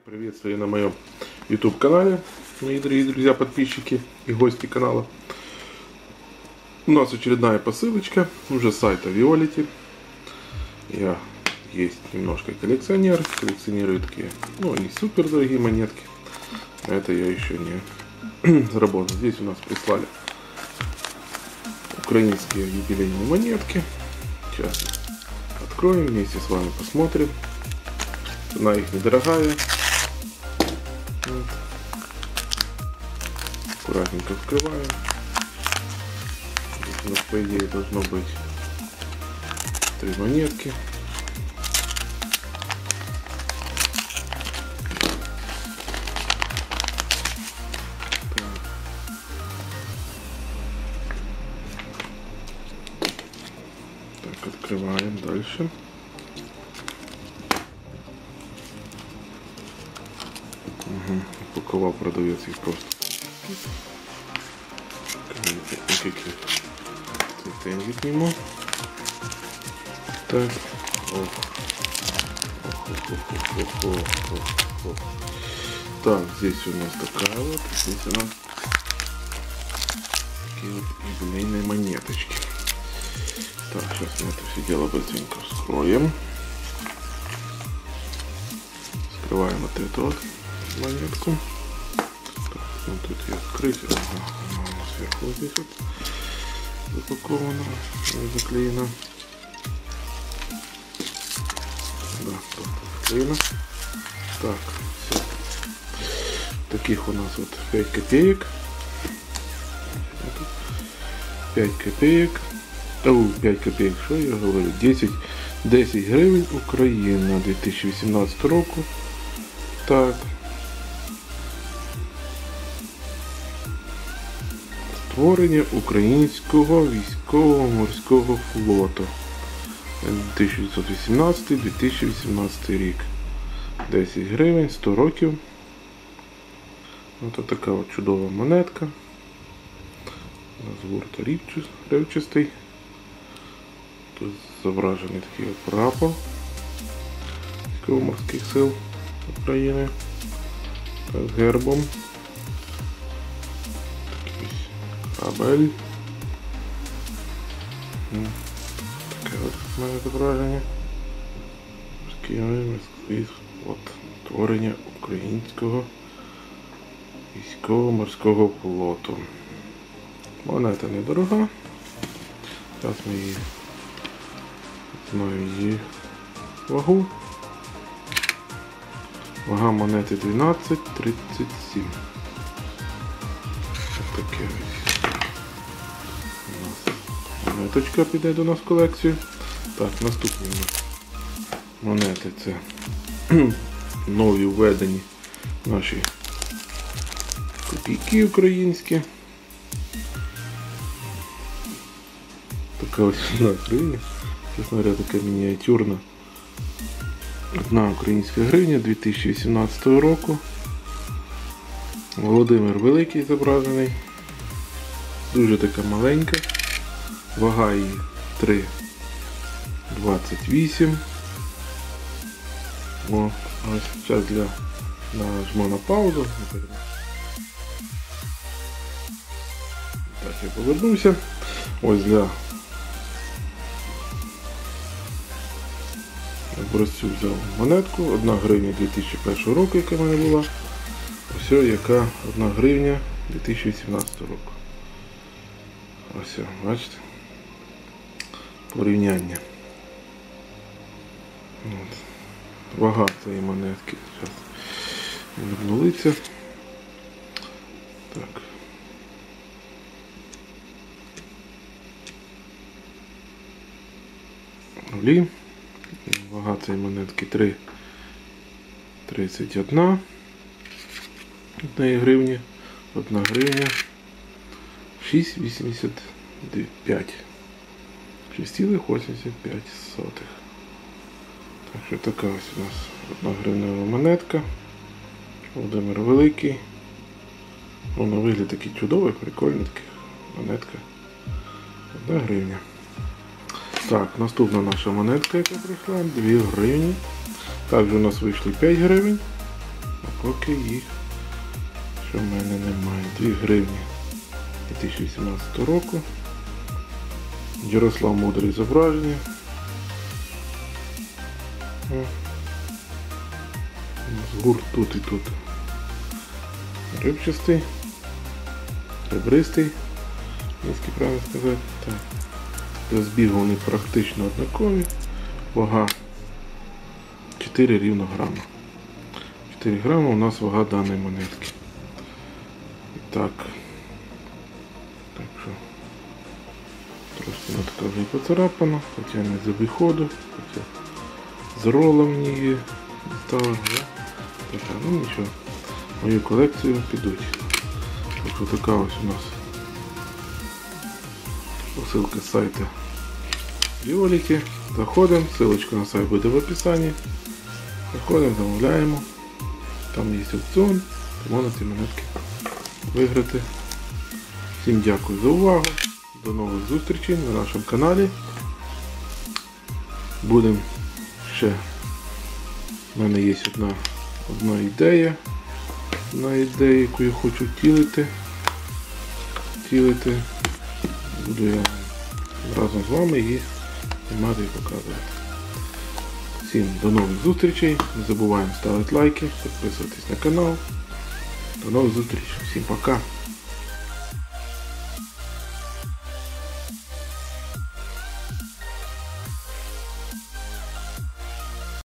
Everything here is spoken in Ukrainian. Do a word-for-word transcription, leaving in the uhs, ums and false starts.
Приветствую на моем YouTube канале, мои дорогие друзья, подписчики и гости канала. У нас очередная посылочка уже с сайта Виолити. Я есть немножко коллекционер, коллекционирую такие, ну, не супер дорогие монетки. Это я еще не заработал. Здесь у нас прислали украинские юбилейные монетки. Сейчас откроем, вместе с вами посмотрим. Цена их недорогая. Вот. Аккуратненько вскрываем. Здесь у нас, по идее, должно быть три монетки. Так, открываем дальше. Угу. Упаковал продавец их просто. Никаких претензий к нему. Так. Ох. Ох, ох, ох, ох, ох, ох, ох. Так, здесь у нас такая вот. Здесь у нас такие вот юбилейные монеточки. Так, сейчас мы это все дело быстренько вскроем. Вскрываем вот эту вот монетку. Так, ну тут ее открыть. Ага, она у нас сверху вот здесь вот запакована и заклеена. Да, тут заклеена. Так, все. Таких у нас вот пять копеек. пять копеек. О, пять копеек, что я говорю? десять, десять гривень Україна дві тисячі вісімнадцятого року. Так. Створення українського військово-морського флоту. тисяча дев'ятсот вісімнадцятий - дві тисячі вісімнадцятий рік. десять гривень, сто років. Ось така от чудова монетка. Згорт рівчастий. Тут зображений такий от прапор військово-морських сил України. Так, з гербом. Корабель. Таке от моє зображення. От створення українського військово-морського флоту. Монета недорога. Зараз ми її знаємо її вагу. Вага монети дванадцять тридцять сім. Ось таке ось. У нас монеточка піде до нас в колекцію. Так, наступні монети це нові введені наші копійки українські. Така ось одна гривня. Чесно говоря, така мініатюрна. Одна українська гривня дві тисячі вісімнадцятого року. Володимир Великий зображений. Дуже така маленька. Вага її три двадцять вісім. О, ось зараз для нажму на паузу. Так, я повернувся. Ось для образцю взяв монетку. одна гривня дві тисячі першого року, яка в мене була. Ось яка одна гривня дві тисячі вісімнадцятого року. Ось, бачите? Порівняння. От. Вага цієї монетки. Зараз вернулися. Так. Нулі. Вага цієї монетки три тридцять один. одна гривня. одна гривня. шість вісімдесят п'ять. шість цілих вісімдесят п'ять сотих. Так що така ось у нас одна гривнева монетка. Володимир Великий. Вона вигляд такий чудовий, прикольний такий монетка. одна гривня. Так, наступна наша монетка, яка прийшла, дві гривні. Також у нас вийшли п'ять гривень. А поки їх, що в мене немає, дві гривні дві тисячі вісімнадцятого року. Ярослав Мудрий зображення. Гурт тут і тут. Рибчастий, ребристий, якщо правильно сказати. Так. Для збігу вони практично однакові. Вага чотири рівно грама. чотири грама у нас вага даної монетки. І так. Так що трошки вона така вже і поцарапана, хоча не за виходу, хоча з ролом її стала. Така, ну нічого, в мою колекцію підуть. Так що така ось у нас посилка з сайту Віоліті. Заходимо, ссылочка на сайт буде в описанні. Заходимо, замовляємо. Там є аукціон, можна ці монетки виграти. Всім дякую за увагу. До нових зустрічей на нашому каналі. Будемо ще. У мене є одна, одна ідея. Одна ідея, яку я хочу втілити. Втілити. Буду я разом з вами її знімати і показувати. Всім до нових зустрічей. Не забуваємо ставити лайки, підписуватись на канал. До нових зустрічей. Всім пока.